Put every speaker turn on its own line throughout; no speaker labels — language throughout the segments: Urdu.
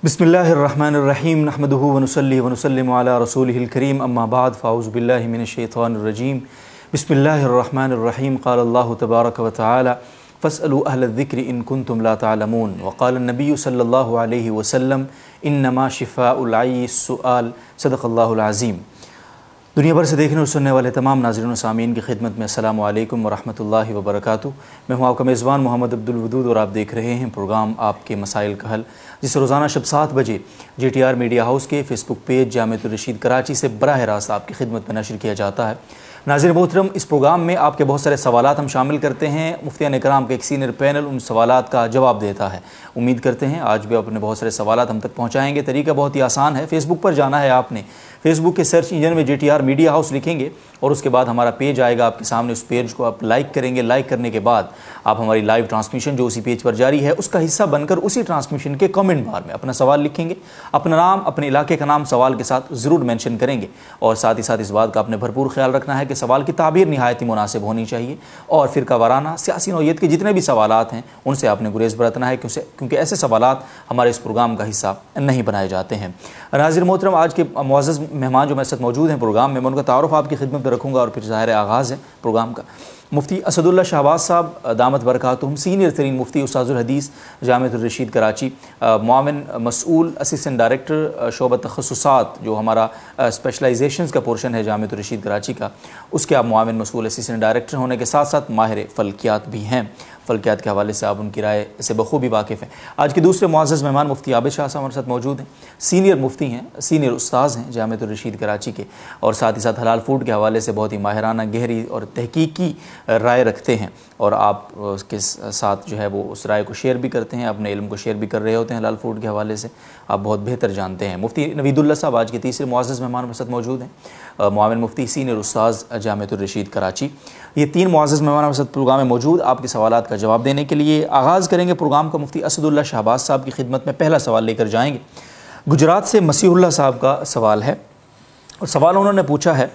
बिस्मिल्लाहिर्रहमानिर्रहीम नहमदुहु व नुसल्ली व नुसल्लिमु अला रसूलिहिल करीम अम्मा बाद फ़ाऊज़ु बिल्लाहि मिनश शैतानिर बिस्मिल्लाहिर्रहमानिर्रहीम क़ाल अल्लाहु तबारक व तआला फ़स्अलू अहल ज़िक्रि इन कुंतुम ला तअलमून व क़ाल नबी सल्लल्लाहु अलैहि वसल्लम इन्नमा शिफ़ाउल अय्यि सुआल सदक़ल्लाहुल अज़ीम। दुनिया भर से देखने और सुनने वाले तमाम नाज़रीन और सामीन की खिदमत में अस्सलामु अलैकुम व रहमतुल्लाहि व बरकातुहू। मैं हूँ आपका मेज़बान मोहम्मद अब्दुल वदूद और आप देख रहे हैं प्रोग्राम आपके मसाइल का हल, जिसे रोज़ाना शब 7 बजे GTR मीडिया हाउस के फ़ेसबुक पेज जामिअतुर रशीद कराची से बराह रास्त आपकी खिदमत में नशर किया जाता है। नाज़रीन मोहतरम, इस प्रोग्राम में आपके बहुत सारे सवालात हम शामिल करते हैं। मुफ्तियान इकराम का एक सीनियर पैनल उन सवालात का जवाब देता है। उम्मीद करते हैं आज भी अपने बहुत सारे सवालात हम तक पहुँचाएँगे। तरीका बहुत ही आसान है, फ़ेसबुक पर जाना है आपने, फ़ेसबुक के सर्च इंजन में GTR मीडिया हाउस लिखेंगे और उसके बाद हमारा पेज आएगा आपके सामने। उस पेज को आप लाइक करेंगे। लाइक करने के बाद आप हमारी लाइव ट्रांसमिशन जो उसी पेज पर जारी है उसका हिस्सा बनकर उसी ट्रांसमिशन के कमेंट बार में अपना सवाल लिखेंगे। अपना नाम, अपने इलाके का नाम सवाल के साथ ज़रूर मेंशन करेंगे और साथ ही साथ इस बात का आपने भरपूर ख्याल रखना है कि सवाल की ताबीर निहायत ही मुनासिब होनी चाहिए और फ़िरका वाराना सियासी नौइयत के जितने भी सवालात हैं उनसे आपने गुरेज बरतना है, क्योंकि ऐसे सवालात हमारे इस प्रोग्राम का हिस्सा नहीं बनाए जाते हैं। नाज़रीन मोहतरम, आज के मुअज़्ज़ज़ मेहमान जो मेरे साथ मौजूद हैं प्रोग्राम में, मैं उनका तारुफ़ आपकी खिदमत में रखूँगा और फिर ज़ाहिर आगाज़ है प्रोग्राम का। मुफ्ती असदुल्ला शाहबाज साहब दामत बरकातुहुम, सीनियर तरीन मुफ्ती उस्ताजुल हदीस जामिअतुर रशीद कराची, मुआविन मसऊल असिस्टेंट डायरेक्टर शोबा तखस्सुसात जो हमारा स्पेशलाइजेशंस का पोर्शन है जामिअतुर रशीद कराची का, उसके आप मुआविन मसऊल असिस्टेंट डायरेक्टर होने के साथ साथ माहिर फ़ल्कियात भी हैं। फ़ल्कियात के हवाले से आप उनकी राय से बखूबी वाकिफ़ हैं। आज के दूसरे मुअज़्ज़ज़ मेहमान मुफ्ती आबिद शाह साहब हमारे साथ मौजूद हैं। सीनियर मुफ्ती हैं, सीनियर उस्ताज़ हैं जामिअतुर रशीद कराची के और साथ ही साथ हलाल फूड के हवाले से बहुत ही माहिराना, गहरी और तहकीकी राय रखते हैं और आप उसके साथ जो है वो उस राय को शेयर भी करते हैं, अपने इल्म को शेयर भी कर रहे होते हैं। हलाल फूड के हवाले से आप बहुत बेहतर जानते हैं। मुफ्ती नवीदुल्लाह साहब आज के तीसरे मुअज़्ज़ज़ मेहमान हमारे साथ मौजूद हैं, मुआविन मुफ्ती, सीनियर उस्ताज़ जामिअतुर रशीद कराची। ये तीन मुअज़्ज़ज़ मेहमान हमारे साथ प्रोग्राम में मौजूद आपके सवालात का जवाब देने के लिए आगाज़ करेंगे प्रोग्राम का। मुफ्ती असदुल्ला शाहबाज साहब की खिदमत में पहला सवाल लेकर जाएंगे। गुजरात से मसीहुल्लाह साहब का सवाल है और सवाल उन्होंने पूछा है,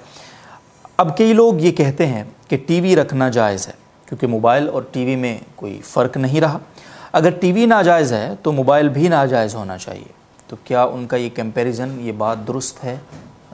अब कई लोग ये कहते हैं कि टीवी रखना जायज़ है क्योंकि मोबाइल और टीवी में कोई फ़र्क नहीं रहा। अगर टीवी नाजायज़ है तो मोबाइल भी नाजायज़ होना चाहिए, तो क्या उनका ये कंपैरिजन, ये बात दुरुस्त है?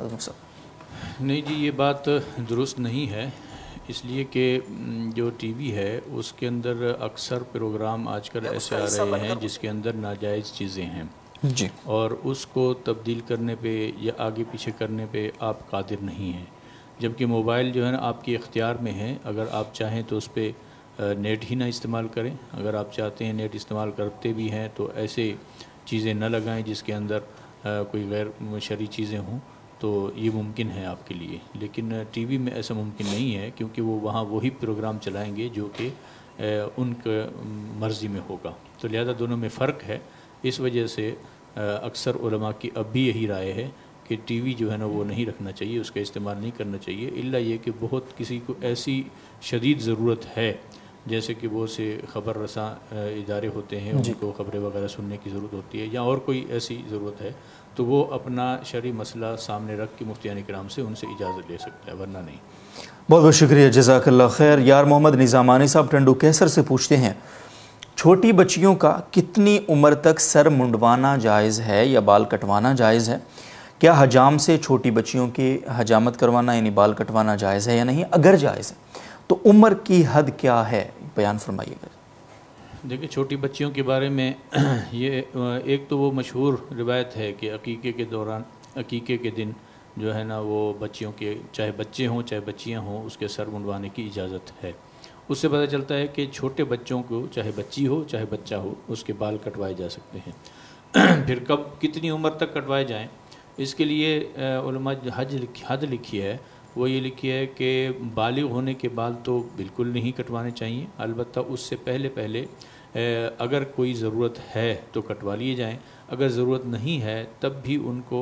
नहीं जी, ये बात दुरुस्त नहीं है, इसलिए कि जो टीवी है उसके अंदर अक्सर प्रोग्राम आजकल ऐसे आ रहे हैं जिसके अंदर नाजायज़ चीज़ें हैं
जी, और
उसको तब्दील करने पे या आगे पीछे करने पे आप कादिर नहीं हैं। जबकि मोबाइल जो है ना आपके इख्तियार में है, अगर आप चाहें तो उस पर नेट ही ना इस्तेमाल करें, अगर आप चाहते हैं नेट इस्तेमाल करते भी हैं तो ऐसे चीज़ें न लगाएं जिसके अंदर कोई गैर शरई चीज़ें हों, तो ये मुमकिन है आपके लिए। लेकिन टीवी में ऐसा मुमकिन नहीं है क्योंकि वो वहाँ वही प्रोग्राम चलाएंगे जो कि उनके मर्ज़ी में होगा, तो लिहाजा दोनों में फ़र्क है। इस वजह से अक्सर उलमा की अब भी यही राय है कि टीवी जो है ना वो नहीं रखना चाहिए, उसका इस्तेमाल नहीं करना चाहिए, इल्ला ये कि बहुत किसी को ऐसी शदीद ज़रूरत है, जैसे कि वो से ख़बर रसां इदारे होते हैं, उनको ख़बरें वगैरह सुनने की ज़रूरत होती है या और कोई ऐसी ज़रूरत है, तो वो अपना शरई मसला सामने रख के मुफ्तियान इकराम से उनसे इजाज़त ले सकता है, वरना नहीं।
बहुत बहुत शुक्रिया, जज़ाकल्लाह खैर। यार मोहम्मद निज़ामानी साहब टंडू कैसर से पूछते हैं, छोटी बच्चियों का कितनी उम्र तक सर मुंडवाना जायज़ है या बाल कटवाना जायज़ है? क्या हजाम से छोटी बच्चियों की हजामत करवाना यानी बाल कटवाना जायज़ है या नहीं? अगर जायज़ है तो उम्र की हद क्या है, बयान फरमाइएगा।
देखिए, छोटी बच्चियों के बारे में ये एक तो वो मशहूर रिवायत है कि अकीक़े के दौरान, अकीक़े के दिन जो है ना वो बच्चियों के, चाहे बच्चे हों चाहे बच्चियां हों, उसके सर मुंडवाने की इजाज़त है। उससे पता चलता है कि छोटे बच्चों को, चाहे बच्ची हो चाहे बच्चा हो, उसके बाल कटवाए जा सकते हैं। फिर कब, कितनी उम्र तक कटवाए जाएं, इसके लिए उलमा हद लिखी है, वो ये लिखी है कि बालिग होने के बाल तो बिल्कुल नहीं कटवाने चाहिए, अलबत्ता उससे पहले पहले अगर कोई ज़रूरत है तो कटवा लिए जाएं। अगर ज़रूरत नहीं है तब भी उनको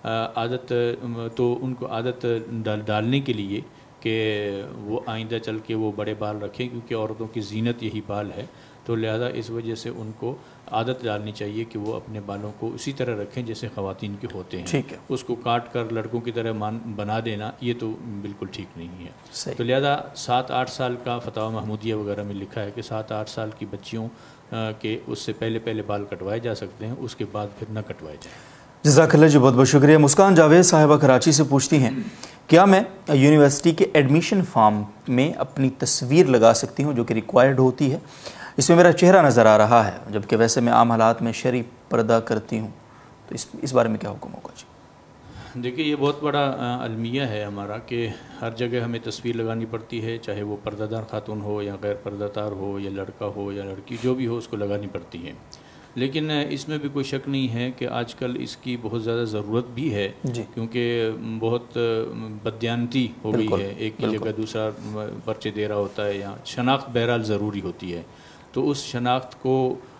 आदत डालने के लिए कि वो आइंदा चल के वो बड़े बाल रखें, क्योंकि औरतों की जीनत यही बाल है, تو لہذا اس وجہ سے ان کو عادت ڈالنی چاہیے کہ وہ اپنے بالوں کو اسی طرح رکھیں جیسے خواتین کے ہوتے ہیں.
ٹھیک ہے.
اس کو کاٹ کر لڑکوں کی طرح بنا دینا یہ تو بالکل ٹھیک نہیں ہے.
صحیح.
تو لہذا 7-8 سال کا فتاوی محمودیہ وغیرہ میں لکھا ہے کہ 7-8 سال کی بچیوں کے اس سے پہلے بال کٹوائے جا سکتے ہیں, اس کے بعد پھر نہ کٹوائے جائیں.
جزاک اللہ جی, بہت بہت شکریہ. مسکان جاوید صاحبہ کراچی سے پوچھتی ہیں, کیا میں یونیورسٹی کے ایڈمیشن فارم میں اپنی تصویر لگا سکتی ہوں جو کہ ریکوائرڈ ہوتی ہے؟ اس میں میرا چہرہ نظر آ رہا ہے, جبکہ ویسے میں عام حالات میں شرعی پردہ کرتی ہوں, تو اس بارے میں کیا حکم ہوگا جی؟
دیکھیے یہ بہت بڑا المیہ ہے ہمارا کہ ہر جگہ ہمیں تصویر لگانی پڑتی ہے, چاہے وہ پردہ دار خاتون ہو یا غیر پردہ دار ہو یا لڑکا ہو یا لڑکی, جو بھی ہو اس کو لگانی پڑتی ہے. لیکن اس میں بھی کوئی شک نہیں ہے کہ آج کل اس کی بہت زیادہ ضرورت بھی ہے, کیونکہ بہت بددیانتی ہو گئی ہے. ایک کی جگہ دوسرا پرچے دے رہا ہوتا ہے, یا شناخت بہرحال ضروری ہوتی ہے, تو اس شناخت کو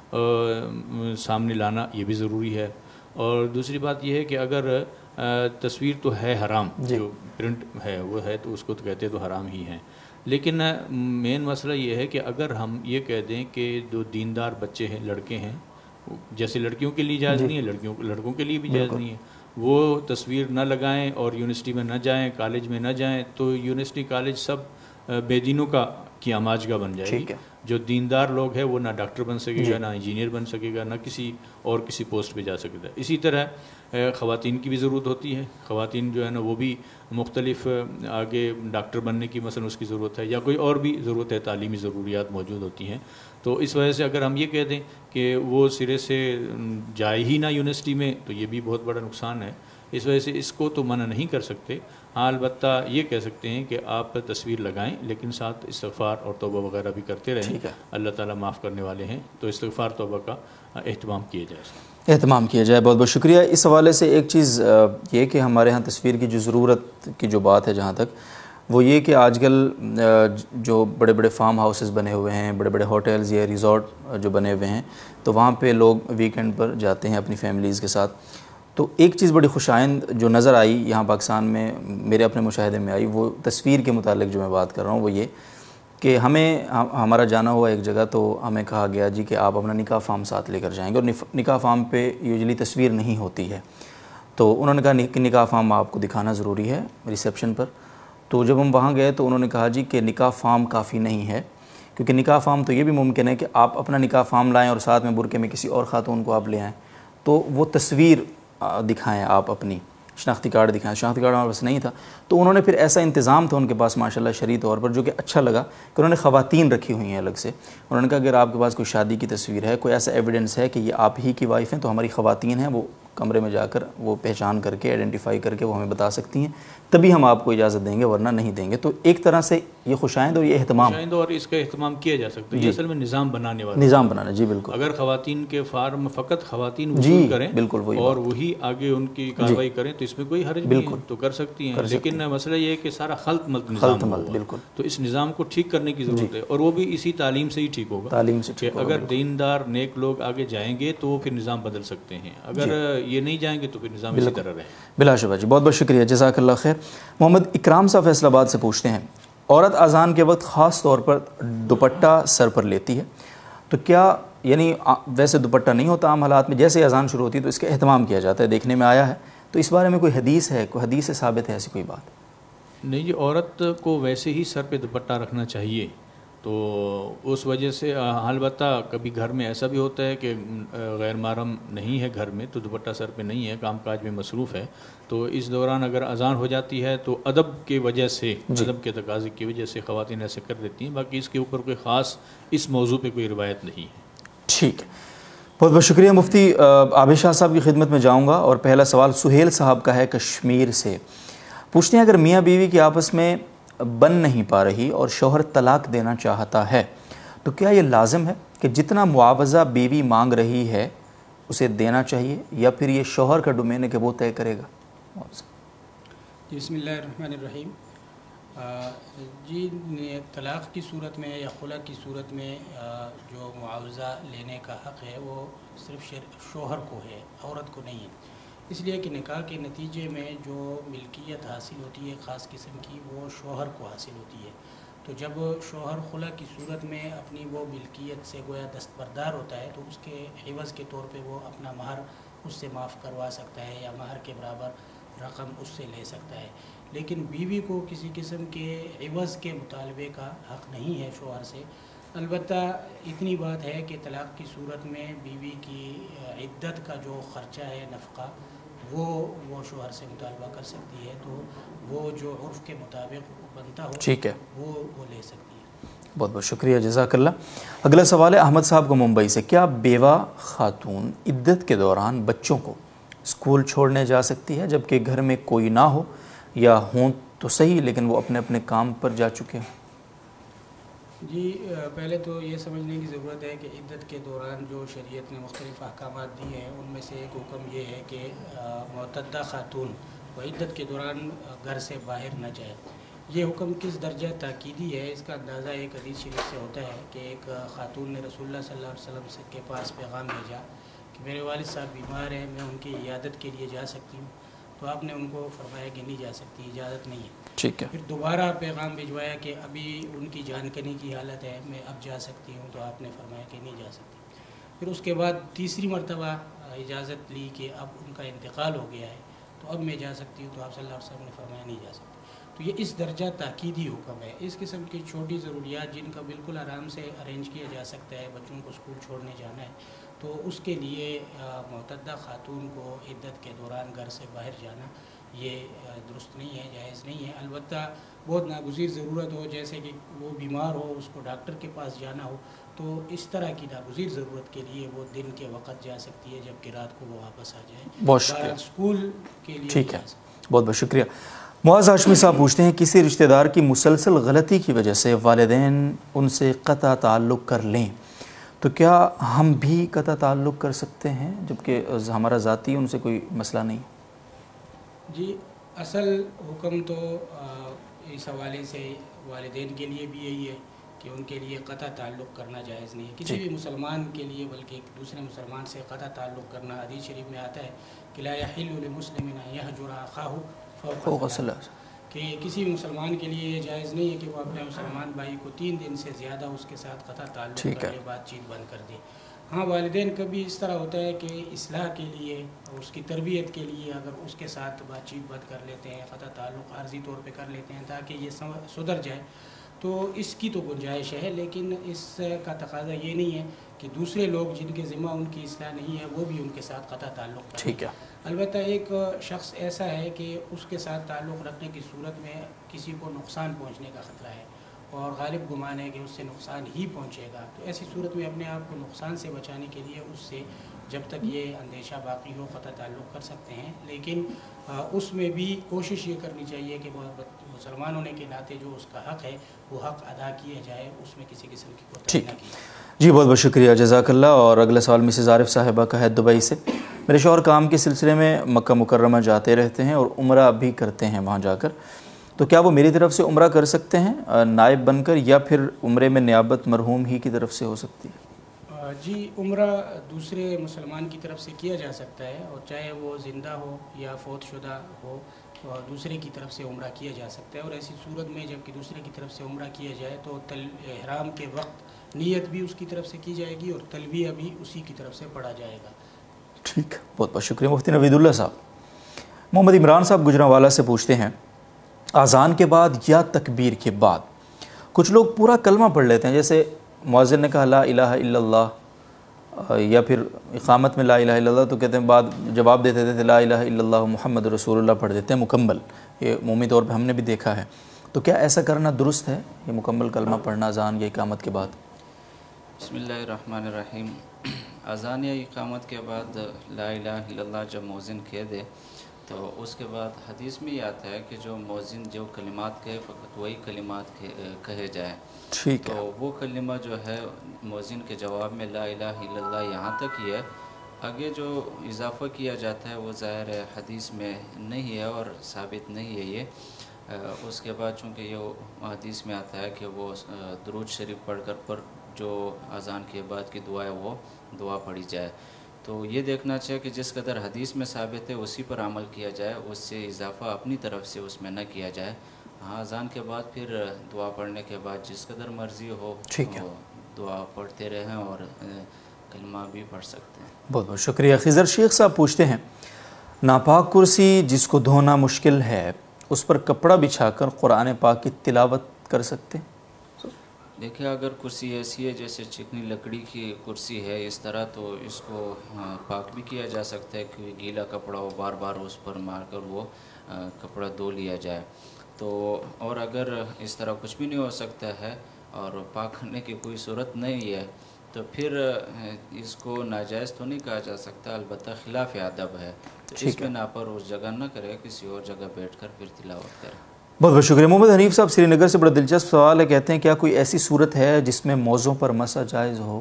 سامنے لانا یہ بھی ضروری ہے. اور دوسری بات یہ ہے کہ اگر تصویر تو ہے حرام, جو پرنٹ ہے وہ ہے, تو اس کو تو کہتے تو حرام ہی ہیں. لیکن مین مسئلہ یہ ہے کہ اگر ہم یہ کہہ دیں کہ جو دیندار بچے ہیں, لڑکے ہیں, جیسے لڑکیوں کے لیے جائز نہیں ہے لڑکوں کے لیے بھی جائز نہیں ہے, وہ تصویر نہ لگائیں اور یونیورسٹی میں نہ جائیں, کالج میں نہ جائیں, تو یونیورسٹی کالج سب بے دینوں کی آماجگاہ بن جائے گی. جو دیندار لوگ ہیں وہ نہ ڈاکٹر بن سکے گا, نہ انجینئر بن سکے گا, نہ کسی پوسٹ پہ جا سکے گا. اسی طرح خواتین کی بھی ضرورت ہوتی ہے. خواتین جو ہے نا وہ بھی مختلف آگے ڈاکٹر بننے کی مثلا اس کی ضرورت ہے, یا کوئی اور بھی ضرورت ہے, تعلیمی ضروریات موجود ہوتی ہیں. تو اس وجہ سے اگر ہم یہ کہہ دیں کہ وہ سرے سے جائے ہی نہ یونیورسٹی میں, تو یہ بھی بہت بڑا نقصان ہے. اس وجہ سے اس کو تو منع نہیں کر سکتے. ہاں البتہ یہ کہہ سکتے ہیں کہ آپ تصویر لگائیں, لیکن ساتھ استغفار اور توبہ وغیرہ بھی کرتے رہیں. اللہ تعالیٰ معاف کرنے والے ہیں, تو استغفار توبہ کا اہتمام کیا جائے.
بہت بہت شکریہ. اس حوالے سے ایک چیز یہ کہ ہمارے ہاں تصویر کی جو ضرورت کی جو بات ہے جہاں تک, وہ یہ کہ آج کل جو بڑے بڑے فارم ہاؤسز بنے ہوئے ہیں, بڑے بڑے ہوٹلز یا ریزورٹ جو بنے ہوئے ہیں, تو وہاں پہ لوگ ویکینڈ پر جاتے ہیں اپنی فیملیز کے ساتھ. تو ایک چیز بڑی خوش آئند جو نظر آئی یہاں پاکستان میں, میرے اپنے مشاہدے میں آئی, وہ تصویر کے متعلق جو میں بات کر رہا ہوں, وہ یہ کہ ہمارا جانا ہوا ایک جگہ, تو ہمیں کہا گیا جی کہ آپ اپنا نکاح فارم ساتھ لے کر جائیں گے, اور نکاح فارم پہ یوزلی تصویر نہیں ہوتی ہے. تو انہوں نے کہا کہ نکاح فارم آپ کو دکھانا ضروری ہے ریسیپشن پر. تو جب ہم وہاں گئے تو انہوں نے کہا جی کہ نکاح فارم کافی نہیں ہے, کیونکہ نکاح فارم تو یہ بھی ممکن ہے کہ آپ اپنا نکاح فارم لائیں اور ساتھ میں برقعے میں کسی اور خاتون کو آپ لے آئیں, تو وہ تصویر دکھائیں, آپ اپنی شناختی کارڈ دکھائیں. شناختی کارڈ ہمارے پاس نہیں تھا, تو انہوں نے پھر ایسا انتظام تھا ان کے پاس ماشاءاللہ شرعی طور پر, جو کہ اچھا لگا, کہ انہوں نے خواتین رکھی ہوئی ہیں الگ سے. انہوں نے کہا کہ اگر آپ کے پاس کوئی شادی کی تصویر ہے, کوئی ایسا ایویڈنس ہے کہ یہ آپ ہی کی وائف ہیں, تو ہماری خواتین ہیں, وہ کمرے میں جا کر وہ پہچان کر کے آئیڈینٹیفائی کر کے وہ ہمیں بتا سکتی ہیں, تبھی ہم آپ کو اجازت دیں گے, ورنہ نہیں دیں گے. تو ایک طرح سے یہ خوشائند اور یہ اہتمام,
اور اس کا اہتمام کیا جا سکتا ہے. یہ اصل میں نظام بنانے والا,
نظام بنانا. جی بالکل.
اگر خواتین کے فارم فقط خواتین وصول کریں
بالکل
اور وہی آگے ان کی کارروائی کریں, تو اس میں کوئی حرج نہیں ہے, تو کر سکتی ہیں. لیکن مسئلہ یہ ہے کہ سارا خلط ملط نظام ہوا, تو اس نظام کو ٹھیک کرنے کی ضرورت ہے, اور وہ بھی اسی تعلیم سے ہی ٹھیک ہوگا.
تعلیم سے
کہ اگر دیندار نیک لوگ آگے جائیں گے تو وہ پھر نظام بدل سکتے ہیں, اگر یہ نہیں جائیں گے تو پھر نظام اسی طرح رہے.
بلا شبہ جی, بہت بہت شکریہ, جزاک اللہ خیر. محمد اکرام صاحب فیصل آباد سے پوچھتے ہیں, عورت اذان کے وقت خاص طور پر دوپٹہ سر پر لیتی ہے, تو کیا یعنی ویسے دوپٹہ نہیں ہوتا عام حالات میں, جیسے اذان شروع ہوتی ہے تو اس کا اہتمام کیا جاتا ہے, دیکھنے میں آیا ہے, تو اس بارے میں کوئی حدیث ہے, کوئی حدیث سے ثابت ہے ایسی کوئی بات؟
نہیں جی, عورت کو ویسے ہی سر پہ دوپٹہ رکھنا چاہیے. تو اس وجہ سے البتہ کبھی گھر میں ایسا بھی ہوتا ہے کہ غیر محرم نہیں ہے گھر میں, تو دوپٹہ سر پہ نہیں ہے, کام کاج میں مصروف ہے, تو اس دوران اگر اذان ہو جاتی ہے تو ادب کی وجہ سے, ادب کے تقاضے کی وجہ سے خواتین ایسے کر دیتی ہیں. باقی اس کے اوپر کوئی خاص اس موضوع پہ کوئی روایت نہیں ہے.
ٹھیک ہے, بہت بہت شکریہ. مفتی عابد شاہ صاحب کی خدمت میں جاؤں گا, اور پہلا سوال سہیل صاحب کا ہے, کشمیر سے. پوچھتے ہیں اگر میاں بیوی کی آپس میں بن نہیں پا رہی اور شوہر طلاق دینا چاہتا ہے, تو کیا یہ لازم ہے کہ جتنا معاوضہ بیوی مانگ رہی ہے اسے دینا چاہیے, یا پھر یہ شوہر کا ڈومین ہے کہ وہ طے کرے گا؟
بسم اللہ الرحمن الرحیم. جی, طلاق کی صورت میں یا خلع کی صورت میں جو معاوضہ لینے کا حق ہے وہ صرف شوہر کو ہے, عورت کو نہیں ہے. اس لیے کہ نکاح کے نتیجے میں جو ملکیت حاصل ہوتی ہے خاص قسم کی, وہ شوہر کو حاصل ہوتی ہے. تو جب شوہر خلا کی صورت میں اپنی وہ ملکیت سے گویا دستبردار ہوتا ہے تو اس کے عوض کے طور پہ وہ اپنا مہر اس سے معاف کروا سکتا ہے یا مہر کے برابر رقم اس سے لے سکتا ہے، لیکن بیوی کو کسی قسم کے عوض کے مطالبے کا حق نہیں ہے شوہر سے۔ البتہ اتنی بات ہے کہ طلاق کی صورت میں بیوی کی عدت کا جو خرچہ ہے، نفقہ، وہ شوہر سے مطالبہ کر سکتی ہے، تو وہ جو عرف کے مطابق بنتا ہو
ٹھیک ہے،
وہ لے سکتی ہے۔
بہت بہت شکریہ، جزاک اللہ۔ اگلا سوال ہے احمد صاحب کو ممبئی سے، کیا بیوہ خاتون عدت کے دوران بچوں کو اسکول چھوڑنے جا سکتی ہے جبکہ گھر میں کوئی نہ ہو، یا ہوں تو صحیح لیکن وہ اپنے اپنے کام پر جا چکے ہیں؟
جی پہلے تو یہ سمجھنے کی ضرورت ہے کہ عدت کے دوران جو شریعت نے مختلف احکامات دیے ہیں ان میں سے ایک حکم یہ ہے کہ معتدہ خاتون وہ عدت کے دوران گھر سے باہر نہ جائے۔ یہ حکم کس درجہ تاکیدی ہے اس کا اندازہ ایک حدیث شریف سے ہوتا ہے کہ ایک خاتون نے رسول اللہ صلی اللہ علیہ وسلم کے پاس پیغام بھیجا کہ میرے والد صاحب بیمار ہیں، میں ان کی عیادت کے لیے جا سکتی ہوں؟ تو آپ نے ان کو فرمایا کہ نہیں جا سکتی، اجازت نہیں ہے۔
ٹھیک ہے،
پھر دوبارہ پیغام بھجوایا کہ ابھی ان کی جان کنی کی حالت ہے، میں اب جا سکتی ہوں، تو آپ نے فرمایا کہ نہیں جا سکتی۔ پھر اس کے بعد تیسری مرتبہ اجازت لی کہ اب ان کا انتقال ہو گیا ہے تو اب میں جا سکتی ہوں، تو آپ صلی اللہ علیہ وسلم نے فرمایا نہیں جا سکتی۔ تو یہ اس درجہ تاکیدی حکم ہے۔ اس قسم کی چھوٹی ضروریات جن کا بالکل آرام سے ارینج کیا جا سکتا ہے، بچوں کو اسکول چھوڑنے جانا ہے، تو اس کے لیے معتدہ خاتون کو عدت کے دوران گھر سے باہر جانا یہ درست نہیں ہے، جائز نہیں ہے۔ البتہ بہت ناگزیر ضرورت ہو، جیسے کہ وہ بیمار ہو، اس کو ڈاکٹر کے پاس جانا ہو، تو اس طرح کی ناگزیر ضرورت کے لیے وہ دن کے وقت جا سکتی ہے جبکہ رات کو وہ واپس آ جائے۔
بہت شکریہ،
اسکول کے لیے
ٹھیک ہے، بہت بہت شکریہ۔ معاذ ہاشمی صاحب پوچھتے ہیں کسی رشتہ دار کی مسلسل غلطی کی وجہ سے والدین ان سے قطع تعلق کر لیں تو کیا ہم بھی قطع تعلق کر سکتے ہیں جبکہ ہمارا ذاتی ان سے کوئی مسئلہ نہیں؟
جی اصل حکم تو اس حوالے سے والدین کے لیے بھی یہی ہے کہ ان کے لیے قطع تعلق کرنا جائز نہیں ہے کسی بھی مسلمان کے لیے، بلکہ ایک دوسرے مسلمان سے قطع تعلق کرنا حدیث شریف میں آتا ہے کہ لا یحل لمسلم ان یہجر اخاہ فوق ثلاث، کہ کسی مسلمان کے لیے یہ جائز نہیں ہے کہ وہ اپنے مسلمان بھائی کو 3 دن سے زیادہ اس کے ساتھ قطع تعلق کر لے، بات چیت بند کر دے۔ ہاں والدین کبھی اس طرح ہوتا ہے کہ اصلاح کے لیے اور اس کی تربیت کے لیے اگر اس کے ساتھ بات چیت بند کر لیتے ہیں، قطع تعلق عارضی طور پہ کر لیتے ہیں تاکہ یہ سدھر جائے، تو اس کی تو گنجائش ہے، لیکن اس کا تقاضا یہ نہیں ہے کہ دوسرے لوگ جن کے ذمہ ان کی اصلاح نہیں ہے وہ بھی ان کے ساتھ قطع تعلق کریں۔
ٹھیک ہے،
البتہ ایک شخص ایسا ہے کہ اس کے ساتھ تعلق رکھنے کی صورت میں کسی کو نقصان پہنچنے کا خطرہ ہے اور غالب گمان ہے کہ اس سے نقصان ہی پہنچے گا، تو ایسی صورت میں اپنے آپ کو نقصان سے بچانے کے لیے اس سے جب تک یہ اندیشہ باقی ہو قطع تعلق کر سکتے ہیں، لیکن اس میں بھی کوشش یہ کرنی چاہیے کہ مسلمان ہونے کے ناطے جو اس کا حق ہے وہ حق ادا کیا جائے، اس میں کسی قسم کی کوتاہی نہ کی جائے۔
جی بہت بہت شکریہ، جزاک اللہ۔ اور اگلا سوال مسز عارف صاحبہ کا ہے دبئی سے، میرے شوہر کام کے سلسلے میں مکہ مکرمہ جاتے رہتے ہیں اور عمرہ بھی کرتے ہیں وہاں جا کر، تو کیا وہ میری طرف سے عمرہ کر سکتے ہیں نائب بن کر، یا پھر عمرے میں نیابت مرحوم ہی کی طرف سے ہو سکتی ہے؟
جی عمرہ دوسرے مسلمان کی طرف سے کیا جا سکتا ہے، اور چاہے وہ زندہ ہو یا فوت شدہ ہو، دوسرے کی طرف سے عمرہ کیا جا سکتا ہے، اور ایسی صورت میں جب کہ دوسرے کی طرف سے عمرہ کیا جائے تو احرام کے وقت نیت بھی اس کی طرف سے کی جائے گی اور تلبیہ بھی اسی کی طرف سے پڑھا جائے گا۔
ٹھیک، بہت بہت شکریہ۔ مفتی نوید اللہ صاحب محمد عمران صاحب گجرانوالہ سے پوچھتے ہیں اذان کے بعد یا تکبیر کے بعد کچھ لوگ پورا کلمہ پڑھ لیتے ہیں، جیسے مؤذن نے کہا لا الہ الا اللہ، یا پھر اقامت میں لا الہ الا اللہ، تو کہتے ہیں بعد جواب دیتے تھے لا الہ الا اللہ محمد رسول اللہ پڑھ دیتے ہیں مکمل، یہ عمومی طور پہ ہم نے بھی دیکھا ہے، تو کیا ایسا کرنا درست ہے، یہ مکمل کلمہ پڑھنا اذان یا اقامت کے بعد؟
بسم اللہ الرحمن الرحیم۔ اذان یا اقامت کے بعد لا الہ الا اللہ جب مؤذن کہہ دے تو اس کے بعد حدیث میں یہ آتا ہے کہ جو مؤذن جو کلمات کہے فقط وہی کلمات کہے جائے،
ٹھیک ہے،
تو وہ کلمہ جو ہے مؤذن کے جواب میں لا الہ الا اللہ یہاں تک ہی ہے، آگے جو اضافہ کیا جاتا ہے وہ ظاہر حدیث میں نہیں ہے اور ثابت نہیں ہے یہ۔ اس کے بعد چونکہ یہ حدیث میں آتا ہے کہ وہ درود شریف پڑھ کر پر جو اذان کے بعد کی دعا ہے وہ دعا پڑھی جائے، تو یہ دیکھنا چاہیے کہ جس قدر حدیث میں ثابت ہے اسی پر عمل کیا جائے، اس سے اضافہ اپنی طرف سے اس میں نہ کیا جائے۔ ہاں اذان کے بعد پھر دعا پڑھنے کے بعد جس قدر مرضی ہو
ٹھیک ہے،
دعا پڑھتے رہیں اور کلمہ بھی پڑھ سکتے ہیں۔
بہت بہت شکریہ۔ خضر شیخ صاحب پوچھتے ہیں ناپاک کرسی جس کو دھونا مشکل ہے اس پر کپڑا بچھا کر قرآن پاک کی تلاوت کر سکتے ہیں؟
دیکھیں اگر کرسی ایسی ہے جیسے چکنی لکڑی کی کرسی ہے اس طرح تو اس کو پاک بھی کیا جا سکتا ہے کہ گیلا کپڑا ہو بار بار اس پر مار کر وہ کپڑا دھو لیا جائے تو، اور اگر اس طرح کچھ بھی نہیں ہو سکتا ہے اور پاک کرنے کی کوئی صورت نہیں ہے تو پھر اس کو ناجائز تو نہیں کہا جا سکتا، البتہ خلاف ادب ہے تو اس بنا پر اس جگہ نہ کرے، کسی اور جگہ بیٹھ کر پھر تلاوت کرے۔
بہت بہت شکریہ۔ محمد حنیف صاحب سری نگر سے بڑا دلچسپ سوال ہے، کہتے ہیں کیا کوئی ایسی صورت ہے جس میں موزوں پر مسح جائز ہو؟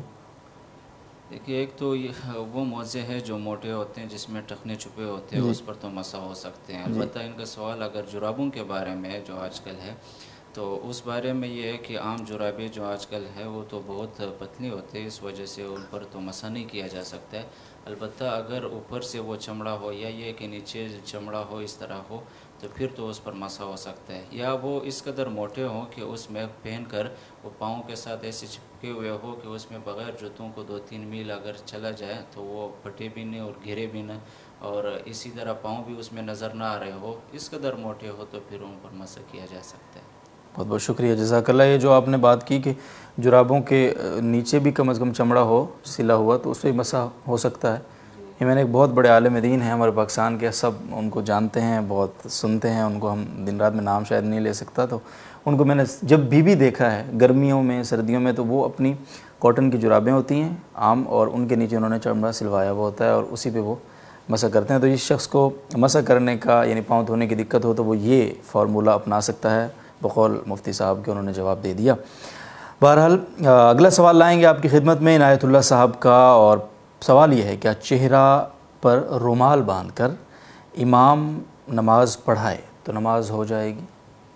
دیکھیے ایک تو وہ موزے ہیں جو موٹے ہوتے ہیں جس میں ٹخنے چھپے ہوتے ہیں اس پر تو مسح ہو سکتے ہیں، البتہ ان کا سوال اگر جرابوں کے بارے میں ہے جو آج کل ہے تو اس بارے میں یہ ہے کہ عام جرابیں جو آج کل ہے وہ تو بہت پتلی ہوتے ہیں، اس وجہ سے ان پر تو مسح نہیں کیا جا سکتا ہے، البتہ اگر اوپر سے وہ چمڑا ہو یا یہ کہ نیچے چمڑا ہو اس طرح ہو تو پھر تو اس پر مسح ہو سکتا ہے، یا وہ اس قدر موٹے ہوں کہ اس میں پہن کر وہ پاؤں کے ساتھ ایسے چپکے ہوئے ہو کہ اس میں بغیر جوتوں کو 2-3 میل اگر چلا جائے تو وہ پھٹے بھی نہیں اور گھرے بھی نہیں، اور اسی طرح پاؤں بھی اس میں نظر نہ آ رہے ہو، اس قدر موٹے ہو تو پھر ان پر مسح کیا جا سکتا ہے۔
بہت بہت شکریہ، جزاک اللہ۔ یہ جو آپ نے بات کی کہ جرابوں کے نیچے بھی کم از کم چمڑا ہو سلا ہوا تو اس پہ مسح ہو سکتا ہے، یہ میں نے ایک بہت بڑے عالم دین ہیں ہمارے پاکستان کے، سب ان کو جانتے ہیں، بہت سنتے ہیں ان کو، ہم دن رات میں نام شاید نہیں لے سکتا، تو ان کو میں نے جب بھی دیکھا ہے گرمیوں میں سردیوں میں تو وہ اپنی کاٹن کی جرابیں ہوتی ہیں عام اور ان کے نیچے انہوں نے چمڑا سلوایا ہوا ہوتا ہے اور اسی پہ وہ مسح کرتے ہیں، تو اس شخص کو مسح کرنے کا یعنی پاؤں دھونے کی دقت ہو تو وہ یہ فارمولہ اپنا سکتا ہے، بقول مفتی صاحب کے انہوں نے جواب دے دیا۔ بہرحال اگلا سوال لائیں گے آپ کی خدمت میں عنایت اللہ صاحب کا، اور سوال یہ ہے کیا چہرہ پر رومال باندھ کر امام نماز پڑھائے تو نماز ہو جائے گی؟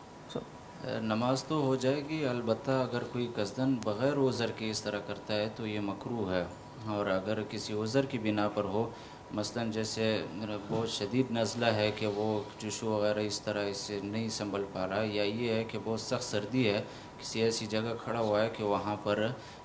نماز تو ہو جائے گی، البتہ اگر کوئی قصداً بغیر عذر کے اس طرح کرتا ہے تو یہ مکروہ ہے، اور اگر کسی عذر کی بنا پر ہو، مثلاً جیسے بہت شدید نزلہ ہے کہ وہ جوشو وغیرہ اس طرح اس سے نہیں سنبھل پا رہا ہے، یا یہ ہے کہ بہت سخت سردی ہے، کسی ایسی جگہ کھڑا ہوا ہے کہ وہاں پر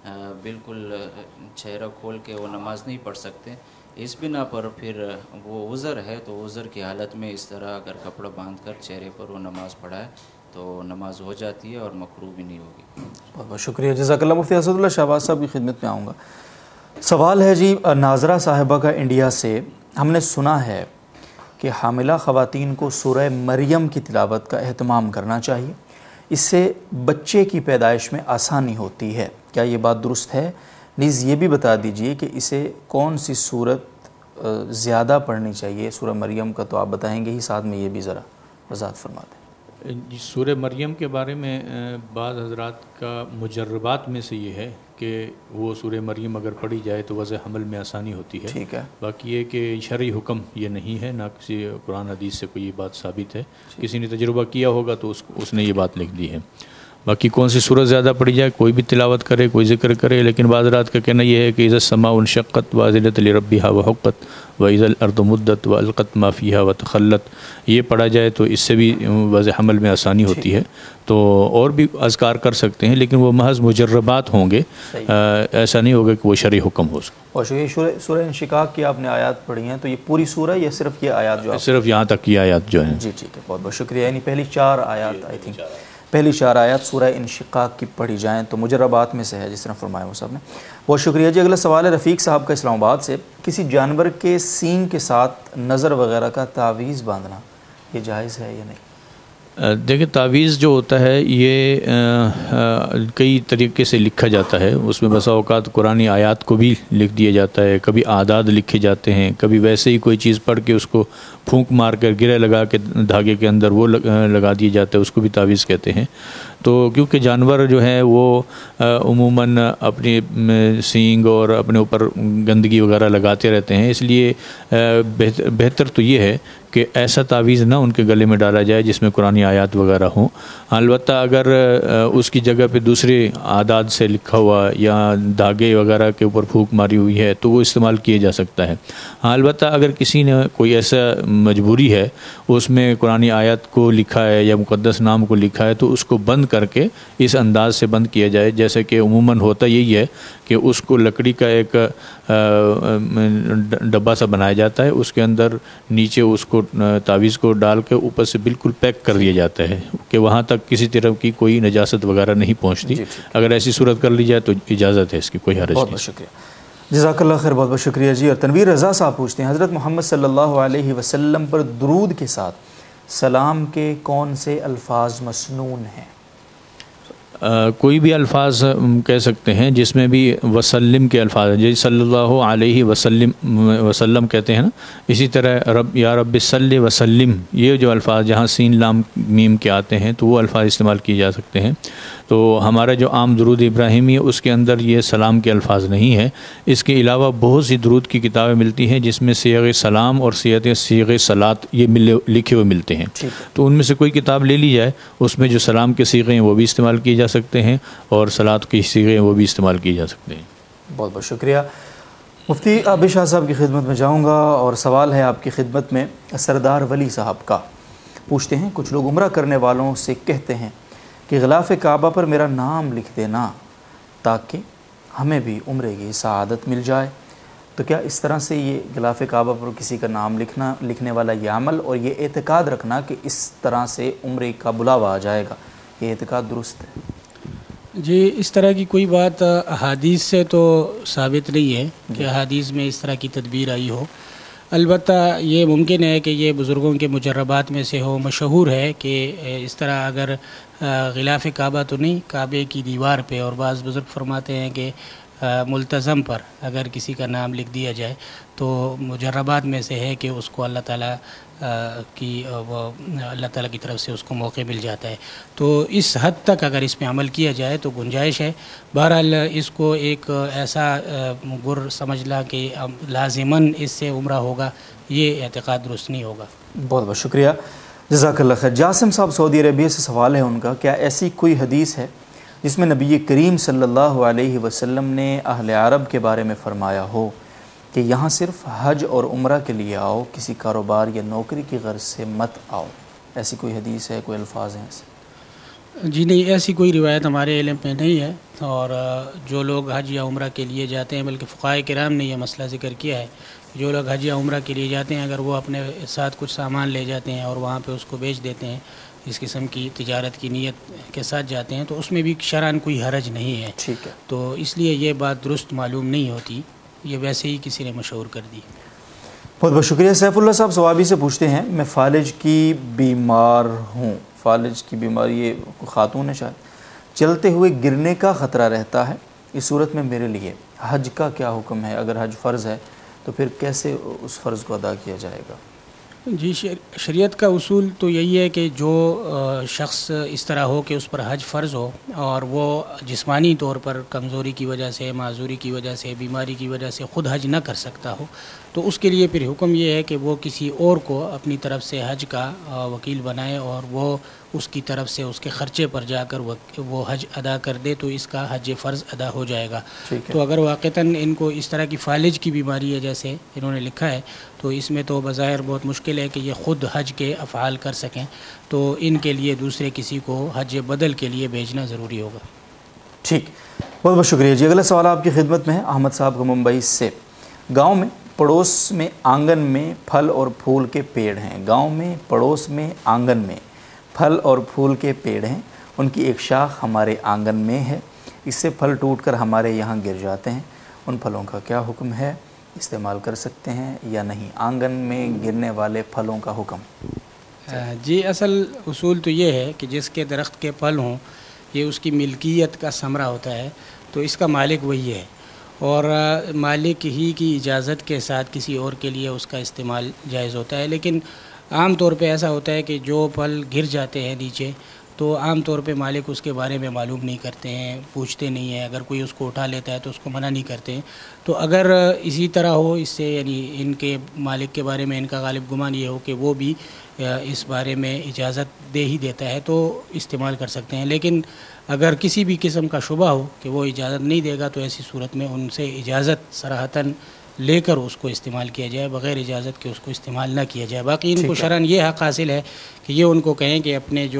بالکل چہرہ کھول کے وہ نماز نہیں پڑھ سکتے، اس بنا پر پھر وہ عذر ہے تو عذر کی حالت میں اس طرح اگر کپڑا باندھ کر چہرے پر وہ نماز پڑھائے تو نماز ہو جاتی ہے اور مکروہ بھی نہیں ہوگی۔
بہت بہت شکریہ، جزاک اللہ۔ مفتی اسد اللہ شہباز صاحب کی خدمت میں آؤں گا۔ سوال ہے جی ناظرہ صاحبہ کا انڈیا سے، ہم نے سنا ہے کہ حاملہ خواتین کو سورہ مریم کی تلاوت کا اہتمام کرنا چاہیے، اس سے بچے کی پیدائش میں آسانی ہوتی ہے، کیا یہ بات درست ہے؟ نیز یہ بھی بتا دیجئے کہ اسے کون سی صورت زیادہ پڑھنی چاہیے؟ سورہ مریم کا تو آپ بتائیں گے ہی، ساتھ میں یہ بھی ذرا وضاحت فرما دیں۔
جی، سورہ مریم کے بارے میں بعض حضرات کا مجربات میں سے یہ ہے کہ وہ سورہ مریم اگر پڑھی جائے تو وضع حمل میں آسانی ہوتی ہے،
ٹھیک ہے،
باقی یہ کہ شرعی حکم یہ نہیں ہے، نہ کسی قرآن حدیث سے کوئی یہ بات ثابت ہے، کسی نے تجربہ کیا ہوگا تو اس نے یہ بات لکھ دی ہے۔ باقی کون سی صورت زیادہ پڑھی جائے، کوئی بھی تلاوت کرے، کوئی ذکر کرے، لیکن بعض رات کا کہنا یہ ہے کہ اذا السماء انشقت واذنت لربها وحقت واذا الارض مدت والقت ما فيها وتخلت، یہ پڑھا جائے تو اس سے بھی وضع حمل میں آسانی ہوتی ہے، تو اور بھی اذکار کر سکتے ہیں لیکن وہ محض مجربات ہوں گے، ایسا نہیں ہوگا کہ وہ شرعی حکم ہو سکے۔
اور سورہ انشقاق کی آپ نے آیات پڑھی ہیں، تو یہ پوری سورہ یا صرف یہ آیات جو
صرف یہاں تک کی آیات جو ہیں؟
جی ٹھیک ہے، بہت بہت شکریہ، یعنی پہلی 4 آیات آئی تھیں، پہلی 4 آیات سورہ انشقاق کی پڑھی جائیں تو مجربات میں سے ہے، جس طرح فرمایا وہ صاحب نے، بہت شکریہ جی۔ اگلا سوال ہے رفیق صاحب کا اسلام آباد سے، کسی جانور کے سینگ کے ساتھ نظر وغیرہ کا تعویذ باندھنا یہ جائز ہے یا نہیں؟
دیکھیں تعویذ جو ہوتا ہے یہ کئی طریقے سے لکھا جاتا ہے، اس میں بسا اوقات قرآنی آیات کو بھی لکھ دیا جاتا ہے، کبھی اعداد لکھے جاتے ہیں، کبھی ویسے ہی کوئی چیز پڑھ کے اس کو پھونک مار کر گرہ لگا کے دھاگے کے اندر وہ لگا دیا جاتا ہے، اس کو بھی تعویذ کہتے ہیں۔ تو کیونکہ جانور جو ہیں وہ عموماً اپنی سینگ اور اپنے اوپر گندگی وغیرہ لگاتے رہتے ہیں، اس لیے بہتر تو یہ ہے کہ ایسا تعویذ نہ ان کے گلے میں ڈالا جائے جس میں قرآن آیات وغیرہ ہوں. البتہ اگر اس کی جگہ پہ دوسرے اعداد سے لکھا ہوا یا دھاگے وغیرہ کے اوپر پھونک ماری ہوئی ہے تو وہ استعمال کیا جا سکتا ہے. البتہ اگر کسی نے کوئی ایسا مجبوری ہے اس میں قرآن آیات کو لکھا ہے یا مقدس نام کو لکھا ہے تو اس کو بند کر کے اس انداز سے بند کیا جائے جیسے کہ عموماً ہوتا یہی ہے کہ اس کو لکڑی کا ایک ڈبہ سا بنایا جاتا ہے, اس کے اندر نیچے اس کو تعویذ کو ڈال کے اوپر سے بالکل پیک کر دیا جاتا ہے کہ وہاں تک کسی طرح کی کوئی نجاست وغیرہ نہیں پہنچتی. اگر ایسی صورت کر لی جائے تو اجازت ہے اس کی, کوئی حرج نہیں.
بہت بہت شکریہ, جزاک اللہ خیر, بہت بہت شکریہ جی. اور تنویر رضا صاحب پوچھتے ہیں حضرت محمد صلی اللہ علیہ وسلم پر درود کے ساتھ سلام کے کون سے الفاظ مسنون ہیں؟
کوئی بھی الفاظ کہہ سکتے ہیں جس میں بھی وسلم کے الفاظ ہیں, جیسے صلی اللہ علیہ وسلم کہتے ہیں نا, اسی طرح رب یا رب صلی وسلم, یہ جو الفاظ جہاں سین لام میم کے آتے ہیں تو وہ الفاظ استعمال کیے جا سکتے ہیں. تو ہمارا جو عام درود ابراہیمی ہے اس کے اندر یہ سلام کے الفاظ نہیں ہیں. اس کے علاوہ بہت سی درود کی کتابیں ملتی ہیں جس میں صیغ سلام اور صیغ صلاۃ یہ لکھے ہوئے ملتے ہیں. تو ان میں سے کوئی کتاب لے لی جائے, اس میں جو سلام کے صیغے ہیں وہ بھی استعمال کیے جا سکتے ہیں اور صلاۃ کی صیغے ہیں وہ بھی استعمال کیے جا سکتے ہیں.
بہت بہت شکریہ. مفتی عابد شاہ صاحب کی خدمت میں جاؤں گا اور سوال ہے آپ کی خدمت میں سردار ولی صاحب کا. پوچھتے ہیں کچھ لوگ عمرہ کرنے والوں سے کہتے ہیں کہ غلاف کعبہ پر میرا نام لکھ دینا تاکہ ہمیں بھی عمرے کی سعادت مل جائے. تو کیا اس طرح سے یہ غلاف کعبہ پر کسی کا نام لکھنے والا یہ عمل اور یہ اعتقاد رکھنا کہ اس طرح سے عمرے کا بلاوا آ جائے گا, یہ اعتقاد درست ہے؟
جی, اس طرح کی کوئی بات احادیث سے تو ثابت نہیں ہے کہ احادیث میں اس طرح کی تدبیر آئی ہو. البتہ یہ ممکن ہے کہ یہ بزرگوں کے مجربات میں سے ہو. مشہور ہے کہ اس طرح اگر غلاف کعبہ تو نہیں, کعبے کی دیوار پہ, اور بعض بزرگ فرماتے ہیں کہ ملتزم پر اگر کسی کا نام لکھ دیا جائے تو مجربات میں سے ہے کہ اس کو اللہ تعالیٰ اللہ تعالیٰ کی طرف سے اس کو موقع مل جاتا ہے. تو اس حد تک اگر اس پہ عمل کیا جائے تو گنجائش ہے. بہرحال اس کو ایک ایسا گر سمجھنا کہ لازماً اس سے عمرہ ہوگا, یہ اعتقاد درست نہیں ہوگا.
بہت بہت شکریہ, جزاک اللہ خیر. جاسم صاحب سعودی عربیہ سے سوال ہے ان کا, کیا ایسی کوئی حدیث ہے جس میں نبی کریم صلی اللہ علیہ وسلم نے اہل عرب کے بارے میں فرمایا ہو کہ یہاں صرف حج اور عمرہ کے لیے آؤ, کسی کاروبار یا نوکری کی غرض سے مت آؤ؟ ایسی کوئی حدیث ہے, کوئی الفاظ ہیں ایسے؟
جی نہیں, ایسی کوئی روایت ہمارے علم میں نہیں ہے. اور جو لوگ حج یا عمرہ کے لیے جاتے ہیں, بلکہ فقہائے کرام نے یہ مسئلہ ذکر کیا ہے, جو لوگ حج یا عمرہ کے لیے جاتے ہیں اگر وہ اپنے ساتھ کچھ سامان لے جاتے ہیں اور وہاں پہ اس کو بیچ دیتے ہیں, اس قسم کی تجارت کی نیت کے ساتھ جاتے ہیں, تو اس میں بھی شرعاً کوئی حرج نہیں ہے.
ٹھیک ہے.
تو اس لیے یہ بات درست معلوم نہیں ہوتی, یہ ویسے ہی کسی نے مشہور کر دی.
بہت بہت شکریہ. سیف اللہ صاحب ثوابی سے پوچھتے ہیں, میں فالج کی بیمار ہوں, فالج کی بیماری یہ خاتون ہے شاید, چلتے ہوئے گرنے کا خطرہ رہتا ہے, اس صورت میں میرے لیے حج کا کیا حکم ہے؟ اگر حج فرض ہے تو پھر کیسے اس فرض کو ادا کیا جائے گا؟
جی, شریعت کا اصول تو یہی ہے کہ جو شخص اس طرح ہو کہ اس پر حج فرض ہو اور وہ جسمانی طور پر کمزوری کی وجہ سے, معذوری کی وجہ سے, بیماری کی وجہ سے خود حج نہ کر سکتا ہو, تو اس کے لیے پھر حکم یہ ہے کہ وہ کسی اور کو اپنی طرف سے حج کا وکیل بنائے اور وہ اس کی طرف سے اس کے خرچے پر جا کر وہ حج ادا کر دے, تو اس کا حج فرض ادا ہو جائے گا. تو اگر واقعتاً ان کو اس طرح کی فالج کی بیماری ہے جیسے انہوں نے لکھا ہے, تو اس میں تو بظاہر بہت مشکل ہے کہ یہ خود حج کے افعال کر سکیں, تو ان کے لیے دوسرے کسی کو حج بدل کے لیے بھیجنا ضروری ہوگا.
ٹھیک, بہت بہت شکریہ جی. اگلا سوال آپ کی خدمت میں ہے احمد صاحب کو ممبئی سے. گاؤں میں پڑوس میں آنگن میں پھل اور پھول کے پیڑ ہیں, گاؤں میں پڑوس میں آنگن میں پھل اور پھول کے پیڑ ہیں, ان کی ایک شاخ ہمارے آنگن میں ہے, اس سے پھل ٹوٹ کر ہمارے یہاں گر جاتے ہیں, ان پھلوں کا کیا حکم ہے؟ استعمال کر سکتے ہیں یا نہیں؟ آنگن میں گرنے والے پھلوں کا حکم.
جی, اصل اصول تو یہ ہے کہ جس کے درخت کے پھل ہوں یہ اس کی ملکیت کا ثمرہ ہوتا ہے, تو اس کا مالک وہی ہے, اور مالک ہی کی اجازت کے ساتھ کسی اور کے لیے اس کا استعمال جائز ہوتا ہے. لیکن عام طور پہ ایسا ہوتا ہے کہ جو پھل گر جاتے ہیں نیچے تو عام طور پہ مالک اس کے بارے میں معلوم نہیں کرتے ہیں، پوچھتے نہیں ہیں، اگر کوئی اس کو اٹھا لیتا ہے تو اس کو منع نہیں کرتے ہیں۔ تو اگر اسی طرح ہو اس سے، یعنی ان کے مالک کے بارے میں ان کا غالب گمان یہ ہو کہ وہ بھی اس بارے میں اجازت دے ہی دیتا ہے تو استعمال کر سکتے ہیں، لیکن اگر کسی بھی قسم کا شبہ ہو کہ وہ اجازت نہیں دے گا تو ایسی صورت میں ان سے اجازت صراحتاً لے کر اس کو استعمال کیا جائے، بغیر اجازت کے اس کو استعمال نہ کیا جائے۔ باقی ان کو شرعاً یہ حق حاصل ہے کہ یہ ان کو کہیں کہ